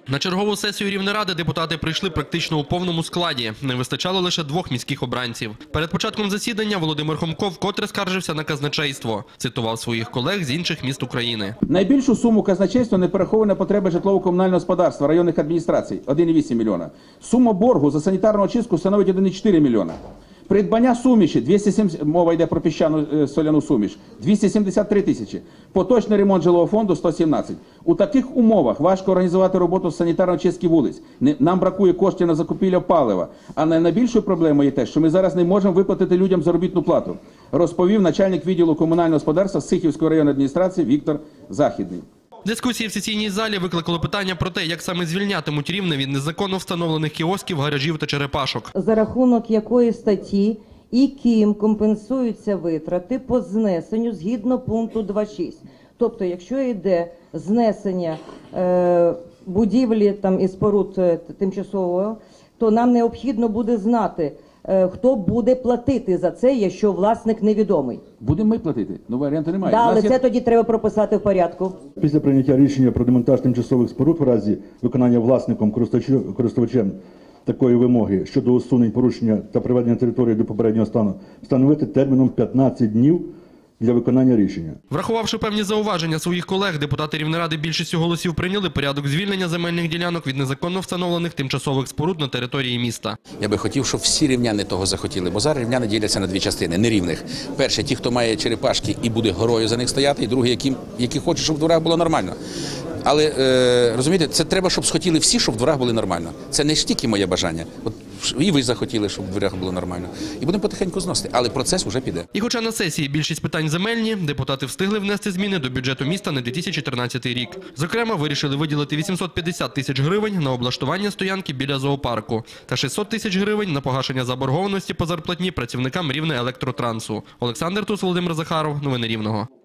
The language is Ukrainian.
На чергову сесію Рівнеради депутати прийшли практично у повному складі. Не вистачало лише 2 міських обранців. Перед початком засідання Володимир Хомко вкотре скаржився на казначейство. Цитував своїх колег з інших міст України. Найбільшу суму казначейства не порахована потреби житлово-комунального господарства районних адміністрацій – 1,8 мільйона. Сума боргу за санітарну очистку становить 1,4 мільйона. Придбання суміші, 270, мова йде про піщану соляну суміш, 273 тисячі. Поточний ремонт жилого фонду – 117. У таких умовах важко організувати роботу з санітарної чистки вулиць. Нам бракує коштів на закупівлю палива. А найбільшою проблемою є те, що ми зараз не можемо виплатити людям заробітну плату, розповів начальник відділу комунального господарства Сихівської районної адміністрації Віктор Західний. Дискусії в сесійній залі викликало питання про те, як саме звільнятимуть Рівне від незаконно встановлених кіосків, гаражів та черепашок. За рахунок якої статті і ким компенсуються витрати по знесенню згідно пункту 2.6. Тобто, якщо йде знесення будівлі там, і споруд тимчасового, то нам необхідно буде знати, хто буде платити за це, якщо власник невідомий. Будемо ми платити? Ну, варіанту немає. Так, але це тоді треба прописати в порядку. Після прийняття рішення про демонтаж тимчасових споруд в разі виконання власником користувачем такої вимоги щодо усунень порушення та приведення території до попереднього стану встановити терміном 15 днів для виконання рішення. Врахувавши певні зауваження своїх колег, депутати Рівнеради більшістю голосів прийняли порядок звільнення земельних ділянок від незаконно встановлених тимчасових споруд на території міста. Я би хотів, щоб всі рівняни того захотіли, бо зараз рівняни діляться на 2 частини, нерівних. Перше, ті, хто має черепашки і буде горою за них стояти, і другі, які хочуть, щоб в дворах було нормально. Але, розумієте, це треба, щоб схотіли всі, щоб в дворах були нормально. Це не ж тільки моє бажання. От і ви захотіли, щоб в дворах було нормально. І будемо потихеньку зносити. Але процес вже піде. І хоча на сесії більшість питань земельні, депутати встигли внести зміни до бюджету міста на 2014 рік. Зокрема, вирішили виділити 850 тисяч гривень на облаштування стоянки біля зоопарку та 600 тисяч гривень на погашення заборгованості по зарплатні працівникам Рівнеелектротрансу. Олександр Тус, Володимир Захаров. Новини Рівного.